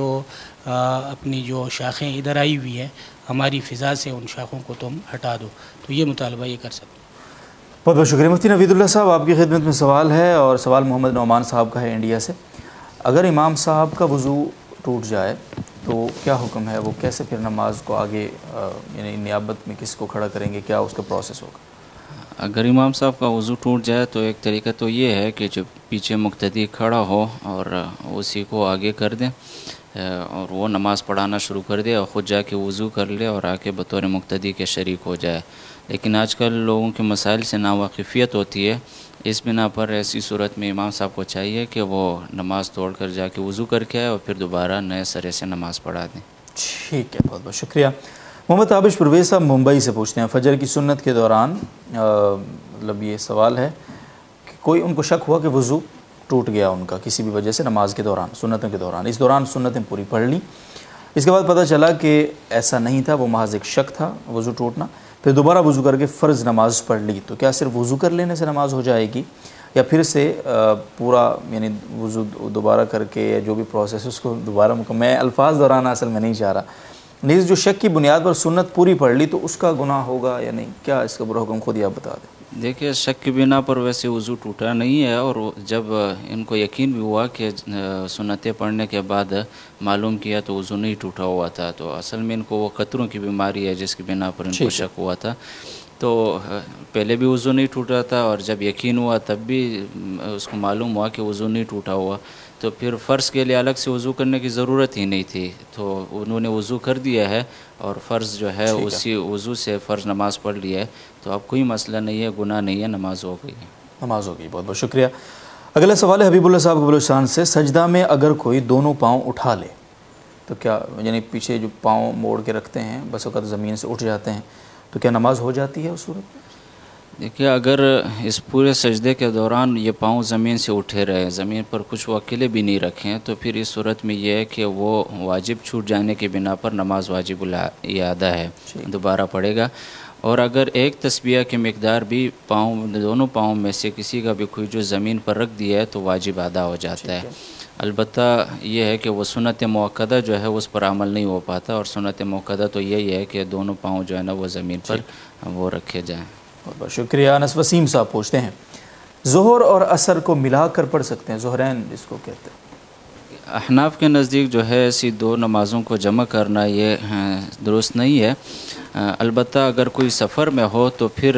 اپنی جو شاخیں ادھر آئی ہوئی ہیں ہماری فضا سے ان شاخوں کو تم ہٹا دو، تو یہ مطالبہ یہ کر سکتے ہیں۔
بہت بہت شکریہ مفتی نوید اللہ صاحب، آپ کی خدمت میں سوال ہے، اور سوال محمد نعمان صاحب کا ہے انڈیا سے۔ اگر امام صاحب کا وضو ٹوٹ جائے تو کیا حکم ہے؟ وہ کیسے پھر نماز کو آگے یعنی نیابت میں کس کو کھڑا کریں گے؟ کیا اس کا پروسیس ہوگا؟
اگر امام صاحب کا وضو ٹوٹ جائے تو ایک طریقہ تو یہ ہے کہ جو پیچھے مقتدی کھڑا ہو اور اسی کو آگے کر دیں اور وہ نماز پڑھانا شروع کر دے اور خود جا کے وضو کر لے اور آ کے بطور مقتدی کے شریک ہو جائے۔ لیکن آج کل لوگوں کے مسائل سے ناواقفیت ہوتی ہے، اس بنا پر ایسی صورت میں امام صاحب کو چاہیے کہ وہ نماز توڑ کر جا کے وضو کر کے آئے اور پھر دوبارہ نئے سرے سے نماز پڑھا دیں۔
ٹھیک ہے، بہت بہت شکریہ۔ محمد تابش پرویز صاحب ممبئی سے پوچھتے ہیں، فجر کی سنت کے دوران مطلب یہ سوال ہے کہ کوئی ان کو شک ہوا کہ وضو ٹوٹ گیا ان کا کسی بھی وجہ سے نماز کے دوران، سنتوں کے دوران، اس دوران سنتیں پوری پڑھ لیں، اس کے بعد پتہ چلا کہ ایسا نہیں تھا، وہ محض ایک شک تھا وضو ٹوٹنا، پھر دوبارہ وضو کر کے فرض نماز پڑھ لی، تو کیا صرف وضو کر لینے سے نماز ہو جائے گی یا پھر سے پورا یعنی وضو دوبارہ کر کے یا جو بھی پروسیس اس کو دوبارہ میں الفاظ دہرانا اصل میں نہیں چاہ رہا، نیز جو شک کی بنیاد پر سنت پوری پڑھ لی تو اس کا گناہ ہوگا یا نہیں؟ کیا اس کا برا حکم خود ہی آپ بتا دیں۔
دیکھیے، شک کی بنا پر ویسے وضو ٹوٹا نہیں ہے، اور جب ان کو یقین بھی ہوا کہ سنتیں پڑھنے کے بعد معلوم کیا تو وضو نہیں ٹوٹا ہوا تھا، تو اصل میں ان کو وہ قطروں کی بیماری ہے جس کی بنا پر ان کو شک ہوا تھا، تو پہلے بھی وضو نہیں ٹوٹا تھا، اور جب یقین ہوا تب بھی اس کو معلوم ہوا کہ وضو نہیں ٹوٹا ہوا، تو پھر فرض کے لیے الگ سے وضو کرنے کی ضرورت ہی نہیں تھی، تو انہوں نے وضو کر دیا ہے اور فرض جو ہے اسی وضو سے فرض نماز پڑھ لی ہے، تو اب کوئی مسئلہ نہیں ہے، گناہ نہیں ہے، نماز ہو گئی ہے،
نماز ہو گئی۔ بہت بہت شکریہ۔ اگلا سوال ہے حبیب اللہ صاحب بلوچستان سے، سجدہ میں اگر کوئی دونوں پاؤں اٹھا لے تو کیا، یعنی پیچھے جو پاؤں موڑ کے رکھتے ہیں بس وقت زمین سے اٹھ جاتے ہیں، تو کیا نماز ہو جاتی ہے اس صورت میں؟
دیکھیے، اگر اس پورے سجدے کے دوران یہ پاؤں زمین سے اٹھے رہے، زمین پر کچھ وہ اکیلے بھی نہیں رکھیں، تو پھر اس صورت میں یہ ہے کہ وہ واجب چھوٹ جانے کی بنا پر نماز واجب الادا ہے، دوبارہ پڑھے گا، اور اگر ایک تسبیح کی مقدار بھی دونوں پاؤں میں سے کسی کا بھی کوئی جو زمین پر رکھ دیا ہے تو واجب ادا ہو جاتا ہے۔ البتہ یہ ہے کہ وہ سنت موقدہ جو ہے اس پر عمل نہیں ہو پاتا، اور سنت موقدہ تو یہی ہے کہ دونوں پاؤں جو ہے نا وہ زمین پر وہ رکھے جائیں۔
بہت بہت شکریہ۔ انس وسیم صاحب پوچھتے ہیں، ظہر اور عصر کو ملا کر پڑھ سکتے ہیں، ظہرین جس کو کہتے ہیں؟
احناف کے نزدیک جو ہے ایسی دو نمازوں کو جمع کرنا یہ درست نہیں ہے، البتہ اگر کوئی سفر میں ہو تو پھر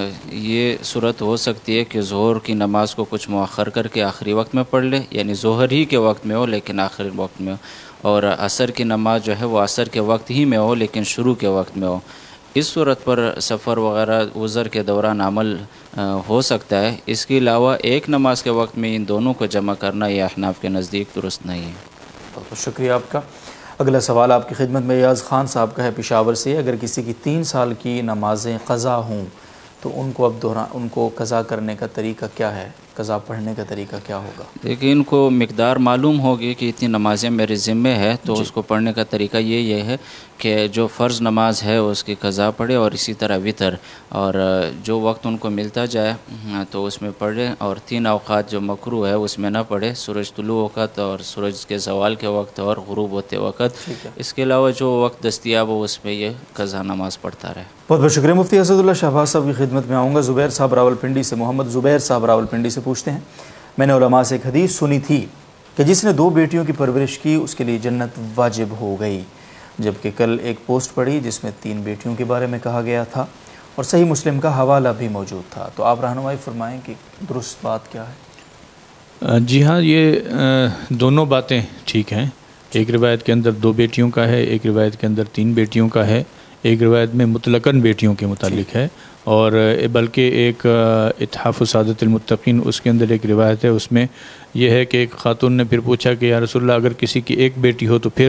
یہ صورت ہو سکتی ہے کہ ظہر کی نماز کو کچھ مؤخر کر کے آخری وقت میں پڑھ لے، یعنی ظہر ہی کے وقت میں ہو لیکن آخری وقت میں ہو، اور عصر کی نماز جو ہے وہ عصر کے وقت ہی میں ہو لیکن شروع کے وقت میں ہو۔ اس صورت پر سفر وغیرہ عذر کے دوران عمل ہو سکتا ہے، اس کے علاوہ ایک نماز کے وقت میں ان دونوں کو جمع کرنا یہ احناف کے نزدیک درست نہیں ہے۔
بہت بہت شکریہ آپ کا۔ اگلا سوال آپ کی خدمت میں ایاز خان صاحب کا ہے پشاور سے، اگر کسی کی 3 سال کی نمازیں قضا ہوں تو ان کو قضا کرنے کا طریقہ کیا ہے؟ قضا پڑھنے کا طریقہ کیا ہوگا؟
دیکھیں، ان کو مقدار معلوم ہوگی کہ اتنی نمازیں میرے ذمہ ہے، تو اس کو پڑھنے کا طریقہ یہ ہے کہ جو فرض نماز ہے اس کی قضا پڑھے، اور اسی طرح وطر، اور جو وقت ان کو ملتا جائے تو اس میں پڑھے، اور 3 اوقات جو مکروہ ہے اس میں نہ پڑھے، سورج طلوع وقت اور سورج کے زوال کے وقت اور غروب ہوتے وقت، اس کے علاوہ جو وقت دستیاب ہو اس میں یہ قضا نماز پڑھتا رہے۔
بہت بہت شکریہ۔ مفتی اسد اللہ شہباز صاحب کی خدمت میں آؤں گا۔ زبیر صاحب راولپنڈی سے، محمد زبیر صاحب راولپنڈی سے پوچھتے ہیں، میں نے علماء سے ایک حدیث سنی تھی کہ جس نے 2 بیٹیوں کی پرورش کی اس کے لیے جنت واجب ہو گئی، جبکہ کل ایک پوسٹ پڑھی جس میں 3 بیٹیوں کے بارے میں کہا گیا تھا اور صحیح مسلم کا حوالہ بھی موجود تھا، تو آپ رہنمائی فرمائیں کہ درست بات کیا ہے؟
جی ہاں، یہ دونوں باتیں ٹھیک ہیں۔ ایک روایت کے اندر 2 بیٹیوں کا ہے، ایک روایت کے اندر 3 بیٹیوں کا ہے، ایک روایت میں مطلقاً بیٹیوں کے متعلق ہے، اور بلکہ ایک اتحاف سعادت المتقین اس کے اندر ایک روایت ہے، اس میں یہ ہے کہ ایک خاتون نے پھر پوچھا کہ یا رسول اللہ اگر کسی کی ایک بیٹی ہو تو پھر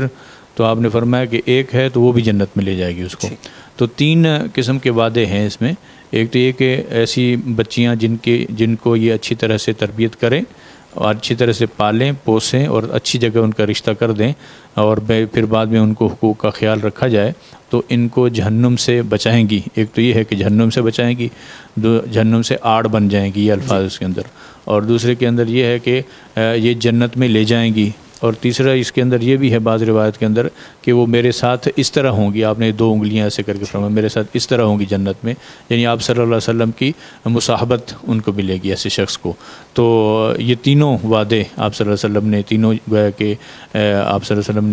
تو آپ نے فرمایا کہ ایک ہے تو وہ بھی جنت میں لے جائے گی اس کو. تو 3 قسم کے وعدے ہیں اس میں. ایک تو یہ کہ ایسی بچیاں جن کو یہ اچھی طرح سے تربیت کریں اور اچھی طرح سے پالیں پوسیں اور اچھی جگہ ان کا رشتہ کر دیں اور پھر بعد میں ان کو حقوق کا خیال رکھا جائے تو ان کو جہنم سے بچائیں گی. ایک تو یہ ہے کہ جہنم سے بچائیں گی, جہنم سے آڑ بن جائیں گی, یہ الفاظ اس کے اندر. اور دوسرے کے اندر یہ ہے کہ یہ جنت میں لے جائیں گی. اور تیسرا اس کے اندر یہ بھی ہے بعض روایت کے اندر کہ وہ میرے ساتھ اس طرح ہوں گی, آپ نے 2 انگلیاں ایسے کر کے فرمایا, میرے ساتھ اس طرح ہوں گی جنت میں, یعنی آپ صلی اللہ علیہ وسلم کی مصاحبت ان کو ملے گی ایسے شخص کو. تو یہ تینوں وعدے آپ صلی اللہ علیہ وسلم نے تینوں گویا کہ آپ صلی اللہ علیہ وسلم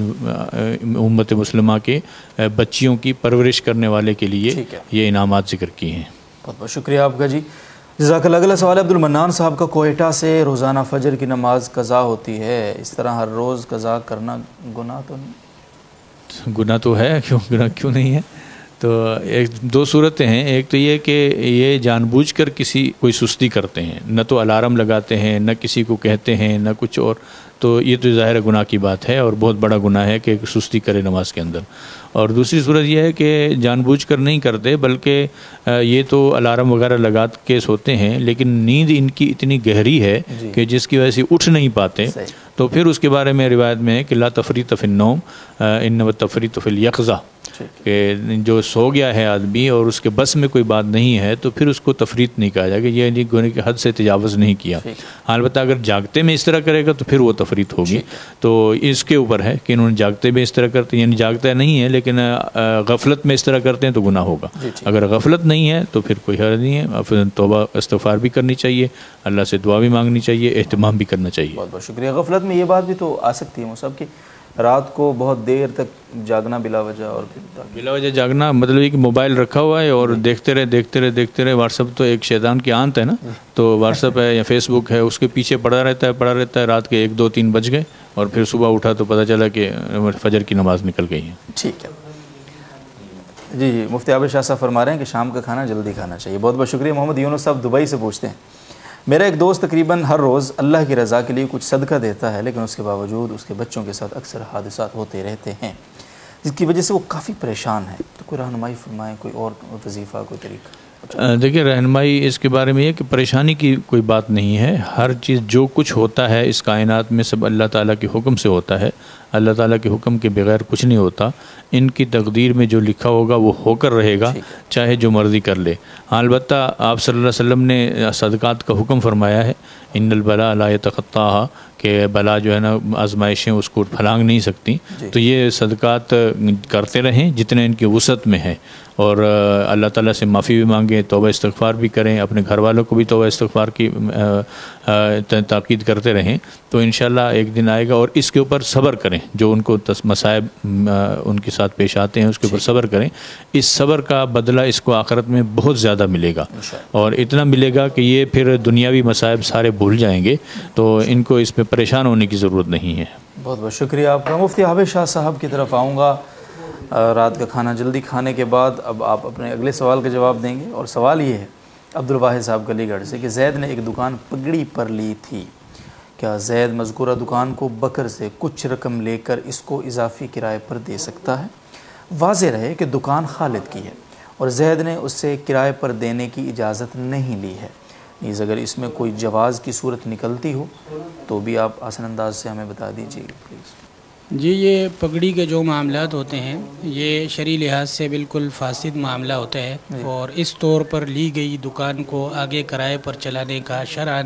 نے امت مسلمہ کے بچیوں کی پرورش کرنے والے کے لیے یہ انعامات ذکر کیے ہیں.
بہت بہت شکریہ آپ کا جی, جزاک اللہ. اگلا سوال عبد المنان صاحب کا کوئٹہ سے. روزانہ فجر کی نماز قضا ہوتی ہے, اس طرح ہر روز قضا کرنا گناہ تو نہیں؟
گناہ تو ہے, گناہ کیوں نہیں ہے؟ تو 2 صورتیں ہیں. ایک تو یہ کہ یہ جان بوجھ کر کوئی سستی کرتے ہیں, نہ تو الارم لگاتے ہیں نہ کسی کو کہتے ہیں نہ کچھ اور, تو یہ تو ظاہر گناہ کی بات ہے اور بہت بڑا گناہ ہے کہ سستی کرے نماز کے اندر. اور دوسری صورت یہ ہے کہ جان بوجھ کر نہیں کرتے بلکہ یہ تو الارم وغیرہ لگا کے سوتے ہیں لیکن نیند ان کی اتنی گہری ہے کہ جس کی وجہ سے اٹھ نہیں پاتے. تو پھر اس کے بارے میں روایت میں ہے کہ لا تفریط فی النوم انما التفریط فی الیقظہ, کہ جو سو گیا ہے آدمی اور اس کے بس میں کوئی بات نہیں ہے تو پھر اس کو تفریط نہیں کہا جائے گا, یہ گناہ کی حد سے تجاوز نہیں کیا. البتہ اگر جاگتے میں اس طرح کرے گا تو پھر وہ تفریط ہوگی. تو اس کے اوپر ہے کہ انہوں نے جاگتے میں اس طرح کرتے ہیں, یعنی جاگتا نہیں ہے لیکن غفلت میں اس طرح کرتے ہیں تو گناہ ہوگا. اگر غفلت نہیں ہے تو پھر کوئی حرج نہیں ہے, پھر توبہ استغفار بھی کرنی چاہیے, اللہ سے دعا بھی مانگنی چاہیے, اہتمام بھی کرنا چاہیے.
بہت بہت شکریہ. غفلت میں یہ بات بھی تو آ سکتی ہے مصعب کہ رات کو بہت دیر تک جاگنا بلا وجہ, اور
بلا وجہ جاگنا مطلب یہ کہ موبائل رکھا ہوا ہے اور دیکھتے رہے. واٹس ایپ تو ایک شیطان کی آنت ہے نا, تو واٹس ایپ ہے یا فیس بک ہے, اس کے پیچھے پڑا رہتا ہے رات کے 1 2 3 بج گئے اور پھر صبح اٹھا تو پتہ چلا کہ فجر کی نماز نکل گئی ہے.
ٹھیک ہے جی. مفتی عابد شاہ صاحب فرما رہے ہیں کہ شام کا کھانا جلدی کھانا چاہیے. بہت بہت شکریہ. محمد یونس صاحب دبئی سے پوچھتے ہیں, میرا ایک دوست تقریباً ہر روز اللہ کی رضا کے لیے کچھ صدقہ دیتا ہے لیکن اس کے باوجود اس کے بچوں کے ساتھ اکثر حادثات ہوتے رہتے ہیں جس کی وجہ سے وہ کافی پریشان ہے. تو کوئی رہنمائی فرمائیں, کوئی اور وظیفہ, کوئی طریقہ؟
دیکھیے رہنمائی اس کے بارے میں یہ کہ پریشانی کی کوئی بات نہیں ہے. ہر چیز جو کچھ ہوتا ہے اس کائنات میں سب اللہ تعالیٰ کے حکم سے ہوتا ہے. اللہ تعالیٰ کے حکم کے بغیر کچھ نہیں ہوتا. ان کی تقدیر میں جو لکھا ہوگا وہ ہو کر رہے گا, چاہے جو مرضی کر لے. البتہ آپ صلی اللہ علیہ وسلم نے صدقات کا حکم فرمایا ہے, ان البلاء لا یتخطاها, کہ بلا جو ہے نا آزمائشیں اس کو پھلانگ نہیں سکتی. تو یہ صدقات کرتے رہیں جتنے ان کی وسعت میں ہے, اور اللہ تعالیٰ سے معافی بھی مانگیں, توبہ استغفار بھی کریں, اپنے گھر والوں کو بھی توبہ استغفار کی تاکید کرتے رہیں. تو انشاءاللہ ایک دن آئے گا. اور اس کے اوپر صبر کریں, جو ان کو مصائب ان کے ساتھ پیش آتے ہیں اس کے اوپر صبر کریں. اس صبر کا بدلہ اس کو آخرت میں بہت زیادہ ملے گا, اور اتنا ملے گا کہ یہ پھر دنیاوی مصائب سارے بھول جائیں گے. تو ان کو اس میں پریشان ہونے کی ضرورت نہیں ہے.
بہت بہت شکریہ آپ کا. مفتی عابد شاہ صاحب کی طرف آؤں گا. رات کا کھانا جلدی کھانے کے بعد اب آپ اپنے اگلے سوال کا جواب دیں گے, اور سوال یہ ہے عبد الواحد صاحب علی گڑھ سے کہ زید نے ایک دکان پگڑی پر لی تھی, کیا زید مذکورہ دکان کو بکر سے کچھ رقم لے کر اس کو اضافی کرائے پر دے سکتا ہے؟ واضح رہے کہ دکان خالد کی ہے اور زید نے اس سے کرائے پر دینے کی اجازت نہیں لی ہے. نیز اگر اس میں کوئی جواز کی صورت نکلتی ہو تو بھی آپ آسان انداز سے ہمیں بتا دیجیے پلیز.
جی, یہ پگڑی کے جو معاملات ہوتے ہیں یہ شرعی لحاظ سے بالکل فاسد معاملہ ہوتا ہے, اور اس طور پر لی گئی دکان کو آگے کرائے پر چلانے کا شرعاً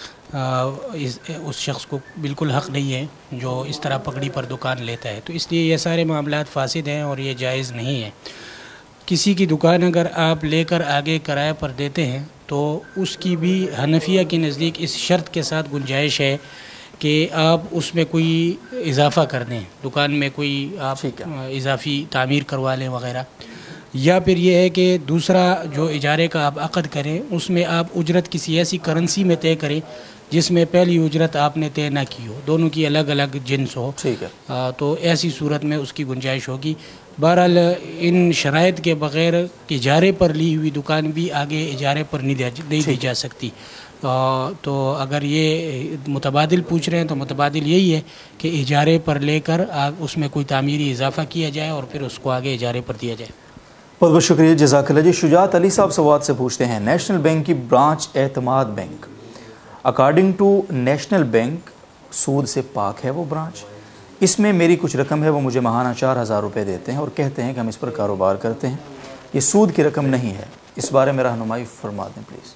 اس شخص کو بالکل حق نہیں ہے جو اس طرح پگڑی پر دکان لیتا ہے. تو اس لیے یہ سارے معاملات فاسد ہیں اور یہ جائز نہیں ہے. کسی کی دکان اگر آپ لے کر آگے کرائے پر دیتے ہیں تو اس کی بھی حنفیہ کے نزدیک اس شرط کے ساتھ گنجائش ہے کہ آپ اس میں کوئی اضافہ کر دیں, دکان میں کوئی آپ اضافی تعمیر کروا لیں وغیرہ, یا پھر یہ ہے کہ دوسرا جو اجارے کا آپ عقد کریں اس میں آپ اجرت کسی ایسی کرنسی میں طے کریں جس میں پہلی اجرت آپ نے طے نہ کی ہو, دونوں کی الگ الگ جنس ہو. تو ایسی صورت میں اس کی گنجائش ہوگی. بہرحال ان شرائط کے بغیر اجارے پر لی ہوئی دکان بھی آگے اجارے پر نہیں دی جا سکتی. تو اگر یہ متبادل پوچھ رہے ہیں تو متبادل یہی ہے کہ اجارے پر لے کر اس میں کوئی تعمیری اضافہ کیا جائے اور پھر اس کو آگے اجارے پر دیا جائے۔
بہت بہت شکریہ، جزاک اللہ جی۔ شجاعت علی صاحب سوات سے پوچھتے ہیں، نیشنل بینک کی برانچ اعتماد bank, according to National Bank سود سے پاک ہے وہ برانچ؟ اس میں میری کچھ رقم ہے، وہ مجھے ماہانہ 4000 روپے دیتے ہیں اور کہتے ہیں کہ ہم اس پر کاروبار کرتے ہیں، یہ سود کی رقم نہیں ہے، اس بارے میں رہنمائی فرما دیں پلیز۔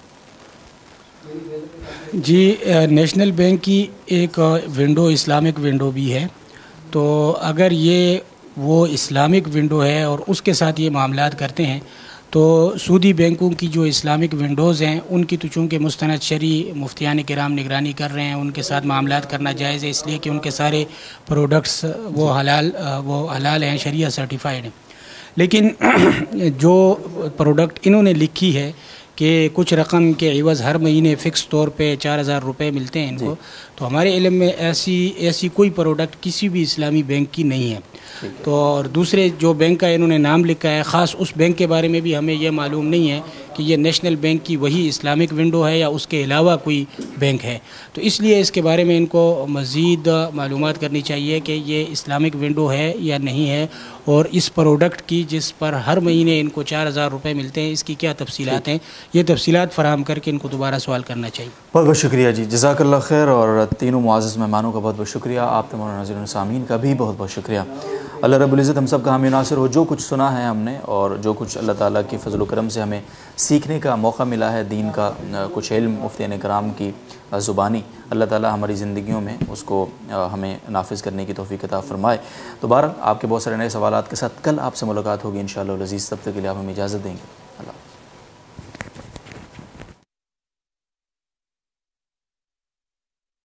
جی، نیشنل بینک کی ایک ونڈو اسلامک ونڈو بھی ہے، تو اگر یہ وہ اسلامک ونڈو ہے اور اس کے ساتھ یہ معاملات کرتے ہیں تو سودی بینکوں کی جو اسلامک ونڈوز ہیں ان کی تو چونکہ مستند شرعی مفتیان کرام نگرانی کر رہے ہیں، ان کے ساتھ معاملات کرنا جائز ہے، اس لیے کہ ان کے سارے پروڈکٹس وہ حلال ہیں، شریعہ سرٹیفائیڈ ہیں۔ لیکن جو پروڈکٹ انہوں نے لکھی ہے کہ کچھ رقم کے عوض ہر مہینے فکس طور پہ 4000 روپے ملتے ہیں ان کو، تو ہمارے علم میں ایسی کوئی پروڈکٹ کسی بھی اسلامی بینک کی نہیں ہے۔ تو اور دوسرے جو بینک کا انہوں نے نام لکھا ہے، خاص اس بینک کے بارے میں بھی ہمیں یہ معلوم نہیں ہے کہ یہ نیشنل بینک کی وہی اسلامک ونڈو ہے یا اس کے علاوہ کوئی بینک ہے، تو اس لیے اس کے بارے میں ان کو مزید معلومات کرنی چاہیے کہ یہ اسلامک ونڈو ہے یا نہیں ہے، اور اس پروڈکٹ کی جس پر ہر مہینے ان کو 4000 روپے ملتے ہیں اس کی کیا تفصیلات ہیں، یہ تفصیلات فراہم کر کے ان کو دوبارہ سوال کرنا چاہیے۔
بہت بہت شکریہ جی، جزاک اللہ خیر، اور تینوں معزز مہمانوں کا بہت بہت شکریہ، آپ تمام ناظرین و سامعین کا بھی بہت بہت شکریہ۔ اللہ رب العزت ہم سب کا حامی ناصر ہو۔ جو کچھ سنا ہے ہم نے اور جو کچھ اللہ تعالیٰ کی فضل و کرم سے ہمیں سیکھنے کا موقع ملا ہے، دین کا کچھ علم مفتیان کرام کی زبانی، اللہ تعالیٰ ہماری زندگیوں میں اس کو ہمیں نافذ کرنے کی توفیق عطا فرمائے۔ تو بہرحال آپ کے بہت سارے نئے سوالات کے ساتھ کل آپ سے ملاقات ہوگی انشاءاللہ العزیز، تب تک کے لیے آپ ہمیں اجازت دیں گے۔